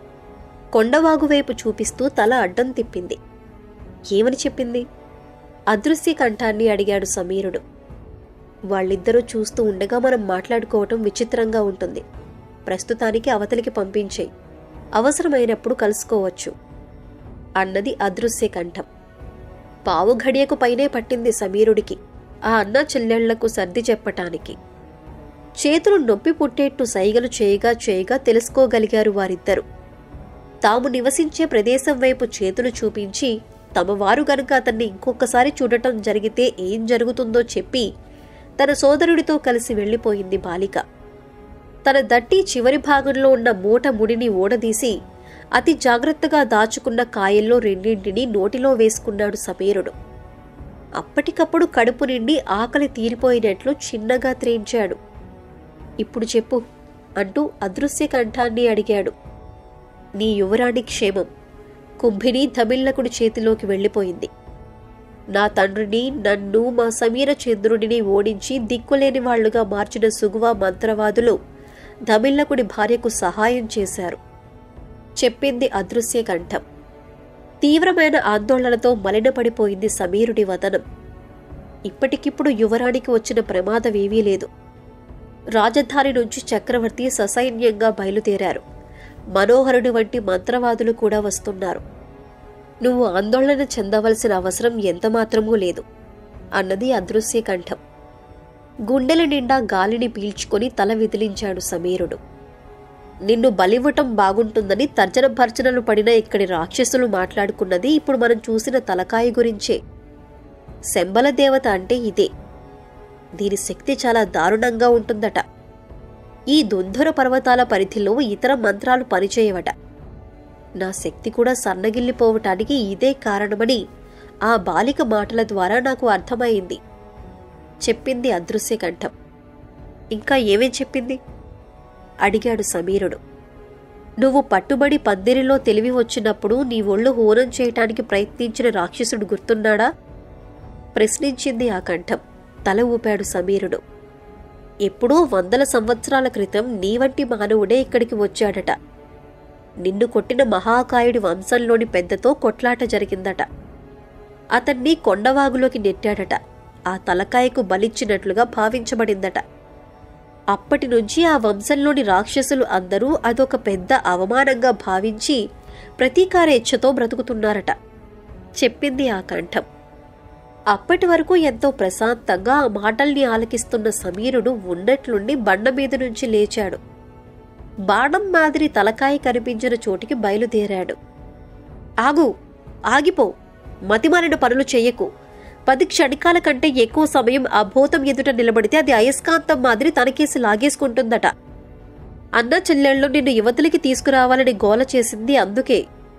కొండవాగు వైపు చూపిస్తూ తల అడ్డం తిప్పింది. ఏమని చెప్పింది? అదృశ్య కంఠాన్ని అడిగాడు సమీరుడు. వాళ్ళిద్దరూ చూస్తూ ఉండగా మనం మాట్లాడుకోవటం విచిత్రంగా ఉంటుంది. ప్రస్తుతానికి అవతలికి పంపించేయి, అవసరమైనప్పుడు కలుసుకోవచ్చు అన్నది అదృశ్య కంఠం. పావు ఘడియకు పైనే పట్టింది సమీరుడికి ఆ అన్న చెల్లెళ్లకు సర్ది చెప్పటానికి. చేతులు నొప్పి పుట్టేట్టు సైగలు చేయగా తెలుసుకోగలిగారు వారిద్దరు. తాము నివసించే ప్రదేశం వైపు చేతులు చూపించి తమ వారు గనుక అతన్ని ఇంకొకసారి చూడటం జరిగితే ఏం జరుగుతుందో చెప్పి తన సోదరుడితో కలిసి వెళ్లిపోయింది బాలిక. తన దట్టి చివరి భాగంలో ఉన్న మూట ముడిని ఓడదీసి అతి జాగ్రత్తగా దాచుకున్న కాయల్లో రెండింటినీ నోటిలో వేసుకున్నాడు సమీరుడు. అప్పటికప్పుడు కడుపు నిండి ఆకలి తీరిపోయినట్లు చిన్నగా త్రేంచాడు. ఇప్పుడు చెప్పు అంటూ అదృశ్య కంఠాన్ని అడిగాడు. నీ యువరాణి క్షేమం. కుంభిని ధమిళ్లకుడి చేతిలోకి వెళ్లిపోయింది. నా తండ్రిని, నన్ను, మా సమీర చంద్రుడిని ఓడించి దిక్కులేని వాళ్లుగా మార్చిన సుగువ మంత్రవాదులు ధమిళ్లకుడి భార్యకు సహాయం చేశారు చెప్పింది అదృశ్య కంఠం. తీవ్రమైన ఆందోళనతో మలినపడిపోయింది సమీరుడి వదనం. ఇప్పటికిప్పుడు యువరాణికి వచ్చిన ప్రమాదమేమీ లేదు. రాజధాని నుంచి చక్రవర్తి ససైన్యంగా బయలుదేరారు. మనోహరుడి వంటి మంత్రవాదులు కూడా వస్తున్నారు. నువ్వు ఆందోళన చెందవలసిన అవసరం ఎంతమాత్రమూ లేదు అన్నది అదృశ్య కంఠం. గుండెల నిండా గాలిని పీల్చుకొని తల విదిలించాడు సమీరుడు. నిన్ను బలివ్వటం బాగుంటుందని తర్జన భర్జనలు పడిన ఇక్కడి రాక్షసులు మాట్లాడుకున్నది ఇప్పుడు మనం చూసిన తలకాయ గురించే. శంబల దేవత అంటే ఇదే. దీని శక్తి చాలా దారుణంగా ఉంటుందట. ఈ దుంధుర పర్వతాల పరిధిలో ఇతర మంత్రాలు పనిచేయవట. నా శక్తి కూడా సన్నగిల్లిపోవటానికి ఇదే కారణమని ఆ బాలిక మాటల ద్వారా నాకు అర్థమైంది చెప్పింది అదృశ్య కంఠం. ఇంకా ఏమేం చెప్పింది అడిగాడు సమీరుడు. నువ్వు పట్టుబడి పందిరిలో తెలివి వచ్చినప్పుడు నీ ఒళ్ళు హోనం చేయటానికి ప్రయత్నించిన రాక్షసుడు గుర్తున్నాడా ప్రశ్నించింది ఆ కంఠం. తల ఊపాడు సమీరుడు. ఎప్పుడో 100 సంవత్సరాల క్రితం నీ వంటి మానవుడే ఇక్కడికి వచ్చాడట. నిన్ను కొట్టిన మహాకాయుడి వంశంలోని పెద్దతో కొట్లాట జరిగిందట. అతన్ని కొండవాగులోకి నెట్టాడట. ఆ తలకాయకు బలిచ్చినట్లుగా భావించబడిందట. అప్పటి నుంచి ఆ వంశంలోని రాక్షసులు అందరూ అదొక పెద్ద అవమానంగా భావించి ప్రతీకారేచ్ఛతో బ్రతుకుతున్నారట చెప్పింది ఆ కంఠం. అప్పటి వరకు ఎంతో ప్రశాంతంగా ఆ మాటల్ని ఆలకిస్తున్న సమీరుడు ఉన్నట్లుండి బండ మీద నుంచి లేచాడు. బాణం మాదిరి తలకాయ కనిపించిన చోటికి బయలుదేరాడు. ఆగు, ఆగిపో, మతిమాలిన పనులు చెయ్యకు. 10 క్షణికాల కంటే ఎక్కువ సమయం ఆ భూతం ఎదుట నిలబడితే అది అయస్కాంతం మాదిరి తనకేసి లాగేసుకుంటుందట. అన్న చెల్లెళ్ళు నిన్ను యువతలికి తీసుకురావాలని గోల చేసింది అందుకే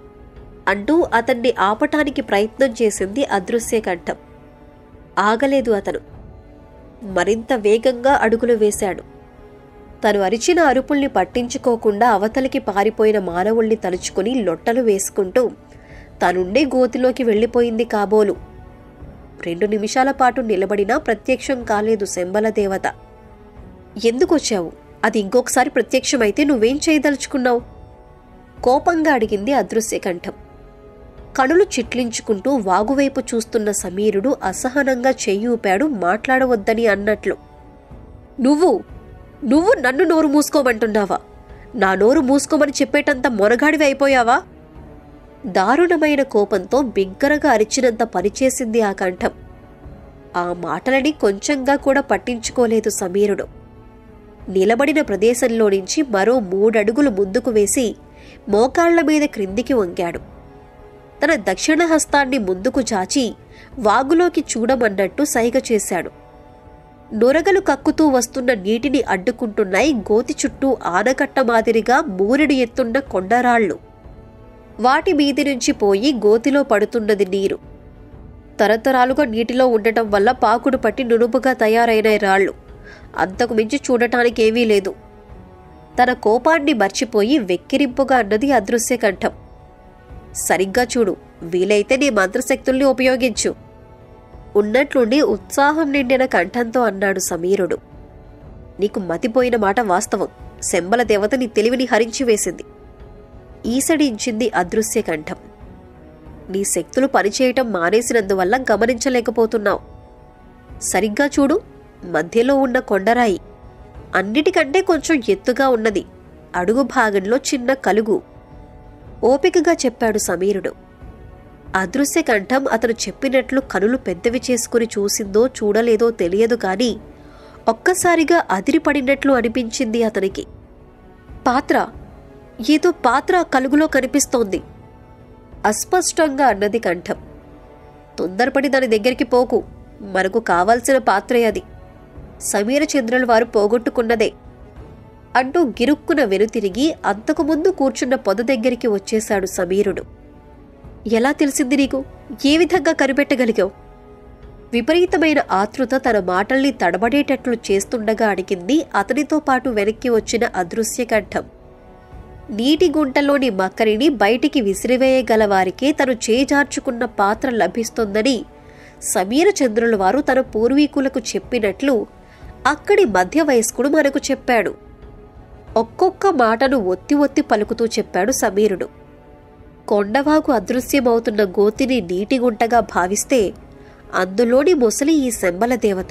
అంటూ అతన్ని ఆపటానికి ప్రయత్నం చేసింది అదృశ్య కంఠం. ఆగలేదు అతను. మరింత వేగంగా అడుగులు వేశాడు. తను అరిచిన అరుపుల్ని పట్టించుకోకుండా అవతలికి పారిపోయిన మానవుల్ని తలుచుకుని లొట్టలు వేసుకుంటూ తనుండే గోతిలోకి వెళ్లిపోయింది కాబోలు. 2 నిమిషాల పాటు నిలబడినా ప్రత్యక్షం కాలేదు శంబల దేవత. ఎందుకొచ్చావు? అది ఇంకొకసారి ప్రత్యక్షమైతే నువ్వేం చేయదలుచుకున్నావు కోపంగా అడిగింది అదృశ్య కంఠం. కనులు చిట్లించుకుంటూ వాగువైపు చూస్తున్న సమీరుడు అసహనంగా చెయ్యి ఊపాడు మాట్లాడవద్దని అన్నట్లు. నువ్వు నన్ను నోరు మూసుకోమంటున్నావా? నా నోరు మూసుకోమని చెప్పేటంత మొనగాడివి అయిపోయావా? దారుణమైన కోపంతో బిగ్గరగా అరిచినంత పనిచేసింది ఆ కంఠం. ఆ మాటలని కొంచెంగా కూడా పట్టించుకోలేదు సమీరుడు. నిలబడిన ప్రదేశంలో నుంచి మరో 3 అడుగులు ముందుకు వేసి మోకాళ్ల మీద క్రిందికి వంగాడు. తన దక్షిణ హస్తాన్ని ముందుకు చాచి వాగులోకి చూడమన్నట్టు సైగ చేశాడు. నొరగలు కక్కుతూ వస్తున్న నీటిని అడ్డుకుంటున్నాయి గోతి చుట్టూ ఆనకట్ట మాదిరిగా మూరెడు ఎత్తున్న కొండరాళ్లు. వాటి మీది నుంచి పోయి గోతిలో పడుతున్నది నీరు. తరతరాలుగా నీటిలో ఉండటం వల్ల పాకుడు పట్టి నునుపుగా తయారైన రాళ్లు. అంతకు మించి చూడటానికేమీ లేదు. తన కోపాన్ని మర్చిపోయి వెక్కిరింపుగా అన్నది అదృశ్య కంఠం. సరిగ్గా చూడు, వీలైతే నీ మంత్రశక్తుల్ని ఉపయోగించు ఉన్నట్లుండి ఉత్సాహం నిండిన కంఠంతో అన్నాడు సమీరుడు. నీకు మతిపోయిన మాట వాస్తవం. శంబల దేవత నీ తెలివిని హరించివేసింది ఈసడించింది అదృశ్య కంఠం. నీ శక్తులు పనిచేయటం మానేసినందువల్ల గమనించలేకపోతున్నావు. సరిగ్గా చూడు, మధ్యలో ఉన్న కొండరాయి అన్నిటికంటే కొంచెం ఎత్తుగా ఉన్నది. అడుగు భాగంలో చిన్న కలుగు ఓపికగా చెప్పాడు సమీరుడు. అదృశ్య కంఠం అతను చెప్పినట్లు కనులు పెద్దవి చేసుకుని చూసిందో చూడలేదో తెలియదు కాని ఒక్కసారిగా అదిరిపడినట్లు అనిపించింది అతనికి. పాత్ర ఏదో పాత్ర కలుగులో కనిపిస్తోంది అస్పష్టంగా అన్నది కంఠం. తొందరపడి దాని దగ్గరికి పోకు, మనకు కావాల్సిన పాత్రే అది. సమీరచంద్రుల వారు పోగొట్టుకున్నదే అంటూ గిరుక్కున వెనుతిరిగి అంతకుముందు కూర్చున్న పొద దగ్గరికి వచ్చేశాడు సమీరుడు. ఎలా తెలిసింది నీకు? ఏ విధంగా కనిపెట్టగలిగావు? విపరీతమైన ఆతృత తన మాటల్ని తడబడేటట్లు చేస్తుండగా అడిగింది అతనితో పాటు వెనక్కి వచ్చిన అదృశ్య కంఠం. నీటి గుంటలోని మక్కరిని బయటికి విసిరివేయగల వారికే తను చేజార్చుకున్న పాత్ర లభిస్తుందని సమీరచంద్రుల వారు తన పూర్వీకులకు చెప్పినట్లు అక్కడి మధ్య వయస్కుడు మనకు చెప్పాడు. ఒక్కొక్క మాటను ఒత్తి ఒత్తి పలుకుతూ చెప్పాడు సమీరుడు. కొండవాగు అదృశ్యమవుతున్న గోతిని నీటిగుంటగా భావిస్తే అందులోని మొసలి ఈ శంబల దేవత.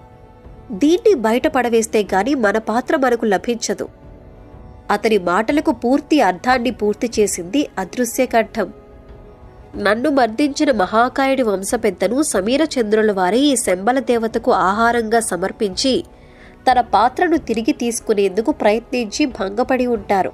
దీన్ని బయటపడవేస్తే గాని మన పాత్ర మనకు లభించదు. అతని మాటలకు పూర్తి అర్థాన్ని పూర్తి చేసింది అదృశ్య కంఠం. నన్ను మర్దించిన మహాకాయుడి వంశపెద్దను సమీరచంద్రుల వారే ఈ శంబల దేవతకు ఆహారంగా సమర్పించి తన పాత్రను తిరిగి తీసుకునేందుకు ప్రయత్నించి భంగపడి ఉంటారు.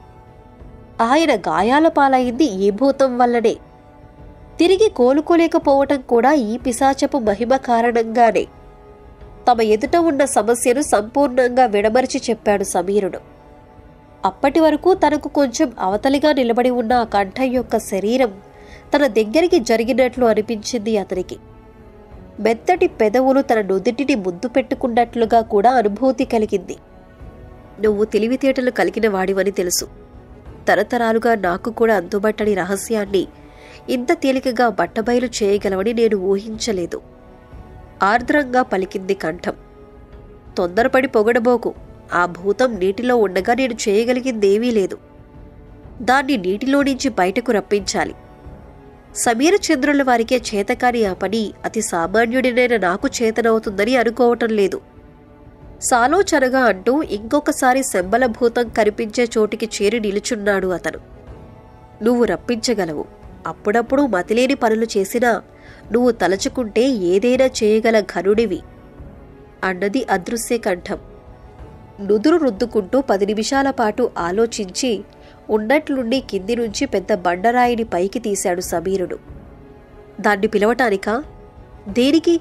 ఆయన గాయాల పాలైంది ఈ భూతం వల్లనే. తిరిగి కోలుకోలేకపోవటం కూడా ఈ పిశాచపు మహిమ కారణంగానే. తమ ఎదుట ఉన్న సమస్యను సంపూర్ణంగా విడమరిచి చెప్పాడు సమీరుడు. అప్పటి వరకు తనకు కొంచెం అవతలిగా నిలబడి ఉన్న ఆ కంఠం యొక్క శరీరం తన దగ్గరికి జరిగినట్లు అనిపించింది అతనికి. మెత్తటి పెదవులు తన నుదిటిని ముద్దు పెట్టుకున్నట్లుగా కూడా అనుభూతి కలిగింది. నువ్వు తెలివితేటలు కలిగిన వాడివని తెలుసు. తరతరాలుగా నాకు కూడా అంతుబట్టని రహస్యాన్ని ఇంత తేలికగా బట్టబయలు చేయగలవని నేను ఊహించలేదు. ఆర్ద్రంగా పలికింది కంఠం. తొందరపడి పొగడబోకు. ఆ భూతం నీటిలో ఉండగా నేను చేయగలిగిందేమీ లేదు. దాన్ని నీటిలో నుంచి బయటకు రప్పించాలి. సమీరచంద్రుల వారికే చేతకాని ఆ పని అతి సామాన్యుడినైన నాకు చేతనవుతుందని అనుకోవటం లేదు. సాలోచనగా అంటూ ఇంకొకసారి శంబల భూతం కనిపించే చోటికి చేరి నిలుచున్నాడు అతను. నువ్వు రప్పించగలవు. అప్పుడప్పుడు మతిలేని పనులు చేసినా నువ్వు తలచుకుంటే ఏదైనా చేయగల ఘనుడివి అన్నది అదృశ్య కంఠం. నుదురు రుద్దుకుంటూ 10 నిమిషాల పాటు ఆలోచించి ఉన్నట్లుండి కింది నుంచి పెద్ద బండరాయిని పైకి తీశాడు సమీరుడు. దాన్ని పిలవటానికా? దేనికి?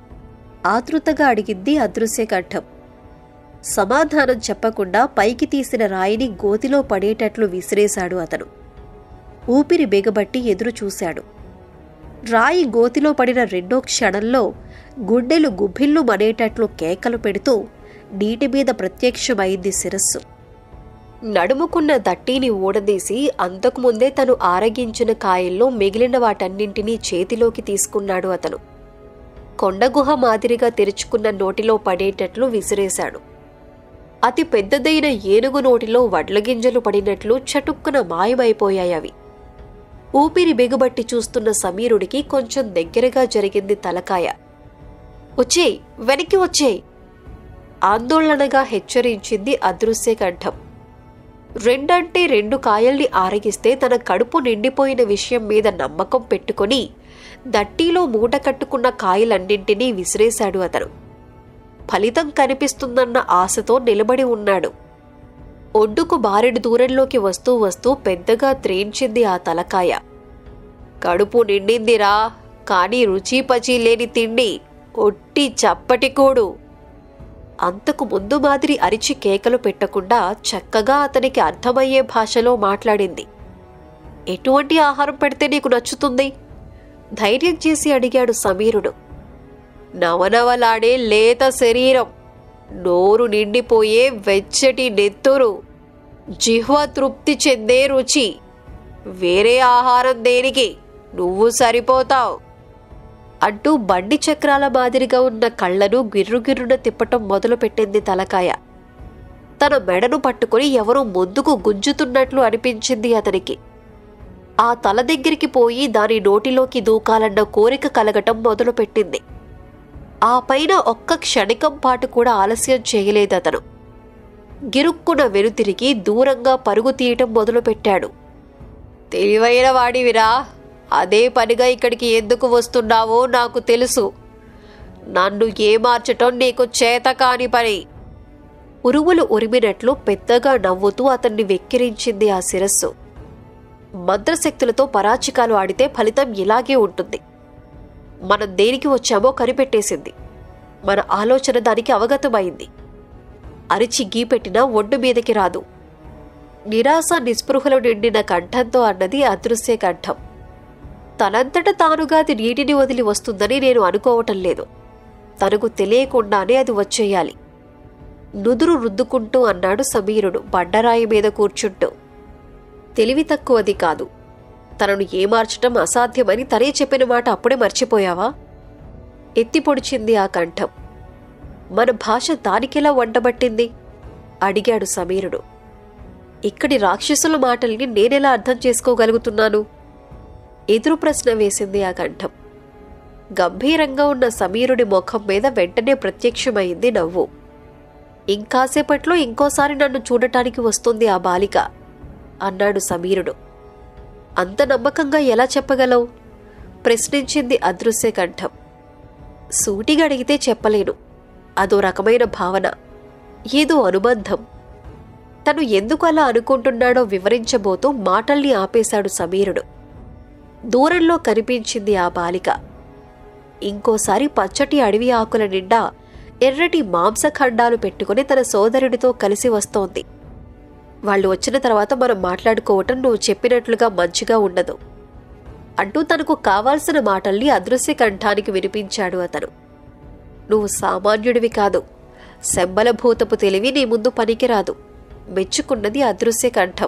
ఆతృతగా అడిగింది అదృశ్య కంఠం. సమాధానం చెప్పకుండా పైకి తీసిన రాయిని గోతిలో పడేటట్లు విసిరేశాడు అతను. ఊపిరి బిగబట్టి ఎదురు చూశాడు. రాయి గోతిలో పడిన రెండో క్షణంలో గుండెలు గుభిళ్ళు మనేటట్లు కేకలు పెడుతూ నీటి మీద ప్రత్యక్షమైంది శిరస్సు. నడుముకున్న దట్టీని ఊడదీసి అంతకుముందే తను ఆరగించిన కాయల్లో మిగిలిన వాటన్నింటినీ చేతిలోకి తీసుకున్నాడు అతను. కొండగుహ మాదిరిగా తెరుచుకున్న నోటిలో పడేటట్లు విసిరేశాడు. అతి పెద్దదైన ఏనుగు నోటిలో వడ్లగింజలు పడినట్లు చటుక్కున మాయమైపోయాయి అవి. ఊపిరి బిగుబట్టి చూస్తున్న సమీరుడికి కొంచెం దగ్గరగా జరిగింది తలకాయ. వచ్చేయ్, వెనక్కి వచ్చేయ్ ఆందోళనగా హెచ్చరించింది అదృశ్య కంఠం. 2 కాయల్ని ఆరగిస్తే తన కడుపు నిండిపోయిన విషయం మీద నమ్మకం పెట్టుకుని దట్టీలో మూట కట్టుకున్న కాయలన్నింటినీ విసిరేశాడు అతను. ఫలితం కనిపిస్తుందన్న ఆశతో నిలబడి ఉన్నాడు. ఒడ్డుకు బారెడు దూరంలోకి వస్తూ వస్తూ పెద్దగా త్రేంచింది ఆ తలకాయ. కడుపు నిండిందిరా, కాని రుచి పచి లేని తిండి, ఒట్టి చప్పటికోడు. అంతకు ముందు మాదిరి అరిచి కేకలు పెట్టకుండా చక్కగా అతనికి అర్థమయ్యే భాషలో మాట్లాడింది. ఎటువంటి ఆహారం పెడితే నీకు నచ్చుతుంది? ధైర్యం చేసి అడిగాడు సమీరుడు. నవనవలాడే లేత శరీరం, నోరు నిండిపోయే వెచ్చటి నెత్తురు, జిహ్వ తృప్తి చెందే రుచి. వేరే ఆహారం దేనికి? నువ్వు సరిపోతావు అంటూ బండి చక్రాల మాదిరిగా ఉన్న కళ్లను గిర్రుగిర్రున తిప్పటం మొదలుపెట్టింది తలకాయ. తన మెడను పట్టుకుని ఎవరో ముందుకు గుంజుతున్నట్లు అనిపించింది అతనికి. ఆ తల దగ్గరికి పోయి దాని నోటిలోకి దూకాలన్న కోరిక కలగటం మొదలుపెట్టింది. ఆ పైన ఒక్క క్షణికం పాటు కూడా ఆలస్యం చేయలేదతను. గిరుక్కున వెనుతిరిగి దూరంగా పరుగు తీయటం మొదలుపెట్టాడు. తెలివైన వాడివిరా, అదే పనిగా ఇక్కడికి ఎందుకు వస్తున్నావో నాకు తెలుసు. నన్ను ఏమార్చటం నీకు చేతకాని పని. ఉరుములు ఉరిమినట్లు పెద్దగా నవ్వుతూ అతన్ని వెక్కిరించింది ఆ శిరస్సు. మంత్రశక్తులతో పరాచికాలు ఆడితే ఫలితం ఇలాగే ఉంటుంది. మనం దేనికి వచ్చామో కనిపెట్టేసింది. మన ఆలోచన దానికి అవగతమైంది. అరిచి గీపెట్టినా ఒడ్డు మీదకి రాదు. నిరాశ నిస్పృహలు నిండిన కంఠంతో అన్నది అదృశ్య కంఠం. తనంతట తానుగా అది నీటిని వదిలి వస్తుందని నేను అనుకోవటం లేదు. తనకు తెలియకుండానే అది వచ్చేయాలి. నుదురు రుద్దుకుంటూ అన్నాడు సమీరుడు బండరాయి మీద కూర్చుంటూ. తెలివి తక్కువది కాదు. తనను ఏమార్చటం అసాధ్యమని తనే చెప్పిన మాట అప్పుడే మర్చిపోయావా? ఎత్తి పొడిచింది ఆ కంఠం. మన భాష దానికెలా వంటబట్టింది? అడిగాడు సమీరుడు. ఇక్కడి రాక్షసుల మాటల్ని నేనెలా అర్థం చేసుకోగలుగుతున్నాను? ఎదురు ప్రశ్న వేసింది ఆ కంఠం. గంభీరంగా ఉన్న సమీరుడి ముఖం మీద వెంటనే ప్రత్యక్షమైంది నవ్వు. ఇంకాసేపట్లో ఇంకోసారి నన్ను చూడటానికి వస్తుంది ఆ బాలిక అన్నాడు సమీరుడు. అంత నమ్మకంగా ఎలా చెప్పగలవు? ప్రశ్నించింది అదృశ్య కంఠం. సూటిగా అడిగితే చెప్పలేను. అదో రకమైన భావన, ఏదో అనుబంధం. తను ఎందుకు అలా అనుకుంటున్నాడో వివరించబోతూ మాటల్ని ఆపేశాడు సమీరుడు. దూరంలో కనిపించింది ఆ బాలిక. ఇంకోసారి పచ్చటి అడవి ఆకుల నిండా ఎర్రటి మాంసఖండాలు పెట్టుకుని తన సోదరుడితో కలిసి వస్తోంది. వాళ్ళు వచ్చిన తర్వాత మనం మాట్లాడుకోవటం నువ్వు చెప్పినట్లుగా మంచిగా ఉండదు అంటూ తనకు కావాల్సిన మాటల్ని అదృశ్య కంఠానికి వినిపించాడు అతను. నువ్వు సామాన్యుడివి కాదు. శంబలభూతపు తెలివి నీ ముందు పనికిరాదు మెచ్చుకున్నది అదృశ్య కంఠం.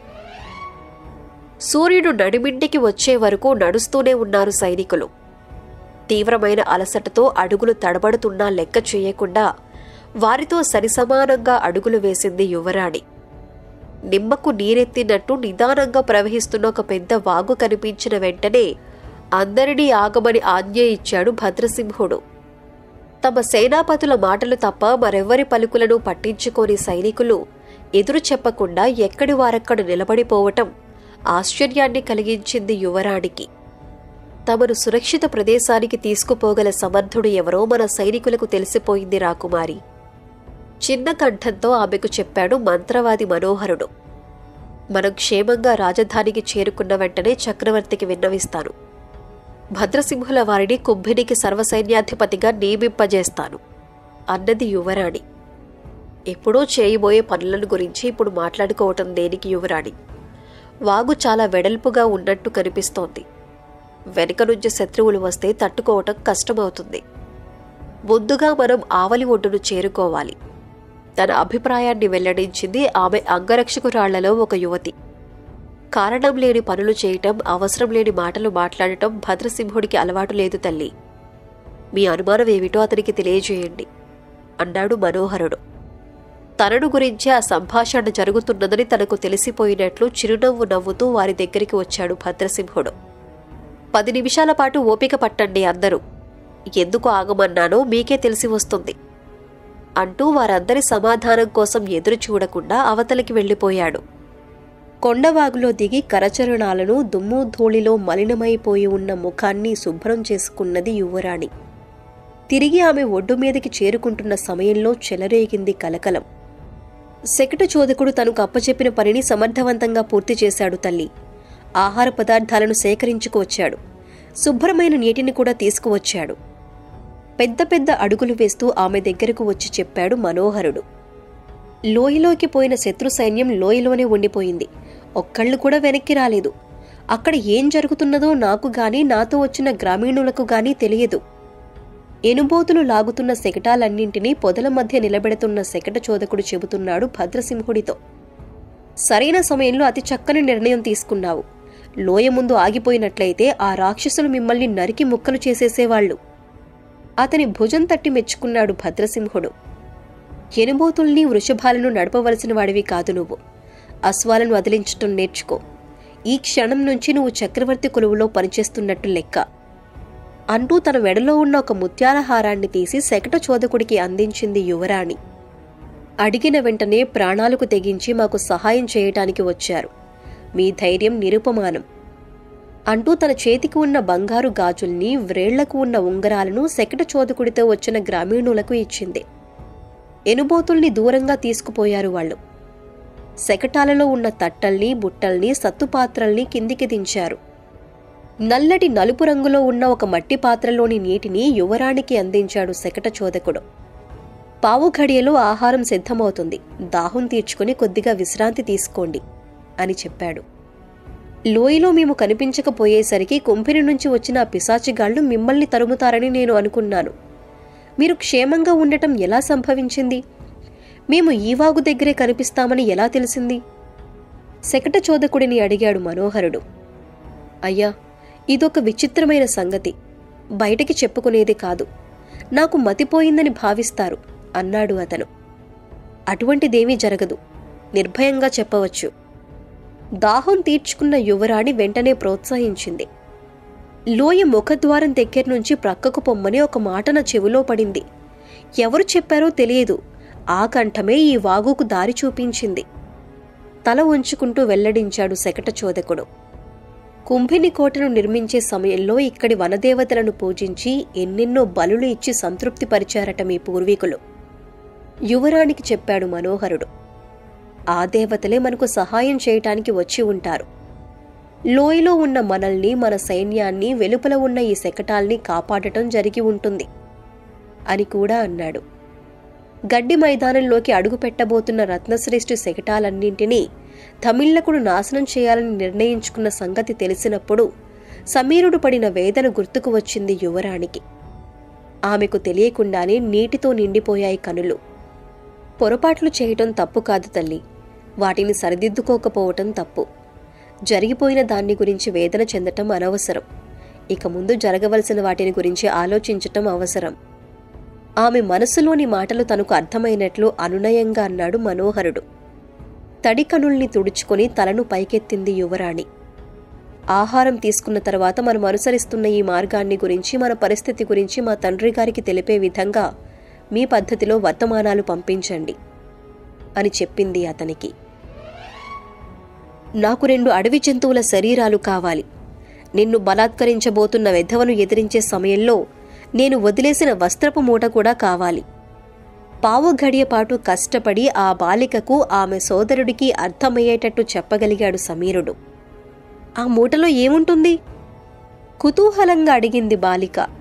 సూర్యుడు నడిమింటికి వచ్చే వరకు నడుస్తూనే ఉన్నారు సైనికులు. తీవ్రమైన అలసటతో అడుగులు తడబడుతున్నా లెక్క చేయకుండా వారితో సరిసమానంగా అడుగులు వేసింది యువరాణి. నిమ్మకు నీరెత్తినట్టు నిదానంగా ప్రవహిస్తున్న ఒక పెద్ద వాగు కనిపించిన వెంటనే అందరినీ ఆగమని ఆజ్ఞ ఇచ్చాడు భద్రసింహుడు. తమ సేనాపతుల మాటలు తప్ప మరెవ్వరి పలుకులను పట్టించుకోని సైనికులు ఎదురు చెప్పకుండా ఎక్కడి వారక్కడ నిలబడిపోవటం ఆశ్చర్యాన్ని కలిగించింది యువరాణికి. తమను సురక్షిత ప్రదేశానికి తీసుకుపోగల సమర్థుడు ఎవరో మన సైనికులకు తెలిసిపోయింది రాకుమారి. చిన్న కంఠంతో ఆమెకు చెప్పాడు మంత్రవాది మనోహరుడు. మనం క్షేమంగా రాజధానికి చేరుకున్న వెంటనే చక్రవర్తికి విన్నవిస్తాను. భద్రసింహుల వారిని కుంభినికి సర్వసైన్యాధిపతిగా నియమింపజేస్తాను అన్నది యువరాణి. ఎప్పుడో చేయబోయే పనులను గురించి ఇప్పుడు మాట్లాడుకోవటం దేనికి యువరాణి? వాగు చాలా వెడల్పుగా ఉన్నట్టు కనిపిస్తోంది. వెనుక నుంచి శత్రువులు వస్తే తట్టుకోవటం కష్టమవుతుంది. ముందుగా మనం ఆవలి ఒడ్డును చేరుకోవాలి. తన అభిప్రాయాన్ని వెల్లడించింది ఆమె అంగరక్షకురాళ్లలో ఒక యువతి. కారణం లేని పనులు చేయటం, అవసరం లేని మాటలు మాట్లాడటం భద్రసింహుడికి అలవాటు లేదు తల్లి. మీ అనుమానం ఏమిటో అతనికి తెలియజేయండి అన్నాడు మనోహరుడు. తనను గురించి ఆ సంభాషణ జరుగుతున్నదని తనకు తెలిసిపోయినట్లు చిరునవ్వు నవ్వుతూ వారి దగ్గరికి వచ్చాడు భద్రసింహుడు. 10 నిమిషాల పాటు ఓపిక పట్టండి అందరూ. ఎందుకు ఆగమన్నానో మీకే తెలిసి వస్తుంది అంటూ వారందరి సమాధానం కోసం ఎదురు చూడకుండా అవతలికి వెళ్లిపోయాడు. కొండవాగులో దిగి కరచరణాలను దుమ్ము ధూళిలో మలినమైపోయి ఉన్న ముఖాన్ని శుభ్రం చేసుకున్నది యువరాణి. తిరిగి ఆమె ఒడ్డు మీదకి చేరుకుంటున్న సమయంలో చెలరేగింది కలకలం. శకట చోదకుడు తనకు అప్పచెప్పిన పనిని సమర్థవంతంగా పూర్తి చేశాడు తల్లి. ఆహార పదార్థాలను సేకరించుకువచ్చాడు. శుభ్రమైన నీటిని కూడా తీసుకువచ్చాడు. పెద్ద పెద్ద అడుగులు వేస్తూ ఆమె దగ్గరకు వచ్చి చెప్పాడు మనోహరుడు. లోయలోకి పోయిన శత్రు సైన్యం లోయలోనే ఉండిపోయింది. ఒక్కళ్ళు కూడా వెనక్కి రాలేదు. అక్కడ ఏం జరుగుతున్నదో నాకు గాని నాతో వచ్చిన గ్రామీణులకు గాని తెలియదు. ఎనుబోతులు లాగుతున్న శకటాలన్నింటినీ పొదల మధ్య నిలబెడుతున్న శకట చోదకుడు చెబుతున్నాడు భద్రసింహుడితో. సరైన సమయంలో అతి చక్కని నిర్ణయం తీసుకున్నావు. లోయ ముందు ఆగిపోయినట్లయితే ఆ రాక్షసులు మిమ్మల్ని నరికి ముక్కలు చేసేసేవాళ్లు. అతని భుజం తట్టి మెచ్చుకున్నాడు భద్రసింహుడు. ఎనుబోతుల్ని వృషభాలను నడపవలసిన వాడివి కాదు నువ్వు. అశ్వాలను వదిలించటం నేర్చుకో. ఈ క్షణం నుంచి నువ్వు చక్రవర్తి కొలువులో పనిచేస్తున్నట్టు లెక్క అంటూ తన వెడలో ఉన్న ఒక ముత్యాల హారాన్ని తీసి శకట చోదకుడికి అందించింది యువరాణి. అడిగిన వెంటనే ప్రాణాలకు తెగించి మాకు సహాయం చేయటానికి వచ్చారు. మీ ధైర్యం నిరుపమానం అంటూ తన చేతికి ఉన్న బంగారు గాజుల్ని, వ్రేళ్లకు ఉన్న ఉంగరాలను శకట చోదకుడితో వచ్చిన గ్రామీణులకు ఇచ్చింది. ఎనుబోతుల్ని దూరంగా తీసుకుపోయారు వాళ్ళు. శకటాలలో ఉన్న తట్టల్ని, బుట్టల్ని, సత్తుపాత్రల్ని కిందికి దించారు. నల్లటి నలుపు రంగులో ఉన్న ఒక మట్టి పాత్రలోని నీటిని యువరాణికి అందించాడు శకట చోదకుడు. పావు ఘడియలో ఆహారం సిద్ధమవుతుంది, దాహం తీర్చుకుని కొద్దిగా విశ్రాంతి తీసుకోండి అని చెప్పాడు. లోయలో మేము కనిపించకపోయేసరికి కుంభిని నుంచి వచ్చిన ఆ పిశాచిగాళ్లు మిమ్మల్ని తరుముతారని నేను అనుకున్నాను. మీరు క్షేమంగా ఉండటం ఎలా సంభవించింది? మేము ఈ వాగు దగ్గరే కనిపిస్తామని ఎలా తెలిసింది? శకట చోదకుడిని అడిగాడు మనోహరుడు. అయ్యా, ఇదొక విచిత్రమైన సంగతి, బయటికి చెప్పుకునేది కాదు. నాకు మతిపోయిందని భావిస్తారు అన్నాడు అతను. అటువంటిదేమీ జరగదు, నిర్భయంగా చెప్పవచ్చు. దాహం తీర్చుకున్న యువరాణి వెంటనే ప్రోత్సహించింది. లోయ ముఖద్వారం దగ్గర నుంచి ప్రక్కకు పొమ్మని ఒక మాట నా చెవిలో పడింది. ఎవరు చెప్పారో తెలియదు, ఆ కంఠమే ఈ వాగుకు దారి చూపించింది. తల ఉంచుకుంటూ వెల్లడించాడు శకట చోదకుడు. కుంభిని కోటను నిర్మించే సమయంలో ఇక్కడి వనదేవతలను పూజించి ఎన్నెన్నో బలులు ఇచ్చి సంతృప్తిపరిచారట మీ పూర్వీకులు. యువరాణికి చెప్పాడు మనోహరుడు. ఆ దేవతలే మనకు సహాయం చేయటానికి వచ్చి ఉంటారు. లోయలో ఉన్న మనల్ని, మన సైన్యాన్ని, వెలుపల ఉన్న ఈ శకటాల్ని కాపాడటం జరిగి ఉంటుంది అని కూడా అన్నాడు. గడ్డి మైదానంలోకి అడుగు పెట్టబోతున్న రత్నశ్రేష్ఠి శకటాలన్నింటినీ తమిళ్లకుడు నాశనం చేయాలని నిర్ణయించుకున్న సంగతి తెలిసినప్పుడు సమీరుడు పడిన వేదన గుర్తుకు వచ్చింది యువరాణికి. ఆమెకు తెలియకుండానే నీటితో నిండిపోయాయి కనులు. పొరపాట్లు చేయటం తప్పు కాదు తల్లి, వాటిని సరిదిద్దుకోకపోవటం తప్పు. జరిగిపోయిన దాన్ని గురించి వేదన చెందటం అనవసరం. ఇక ముందు జరగవలసిన వాటిని గురించి ఆలోచించటం అవసరం. ఆమె మనసులోని మాటలు తనకు అర్థమైనట్లు అనునయంగా అన్నాడు మనోహరుడు. తడి కనుల్ని తుడుచుకొని తలను పైకెత్తింది యువరాణి. ఆహారం తీసుకున్న తర్వాత మనం అనుసరిస్తున్న ఈ మార్గాన్ని గురించి, మన పరిస్థితి గురించి మా తండ్రి గారికి తెలిపే విధంగా మీ పద్ధతిలో వర్తమానాలు పంపించండి అని చెప్పింది అతనికి. నాకు 2 అడవి జంతువుల శరీరాలు కావాలి. నిన్ను బలాత్కరించబోతున్న వెధవను ఎదిరించే సమయంలో నేను వదిలేసిన వస్త్రపు మూట కూడా కావాలి. పావు ఘడియపాటు కష్టపడి ఆ బాలికకు, ఆమె సోదరుడికి అర్థమయ్యేటట్టు చెప్పగలిగాడు సమీరుడు. ఆ మూటలో ఏముంటుంది? కుతూహలంగా అడిగింది బాలిక.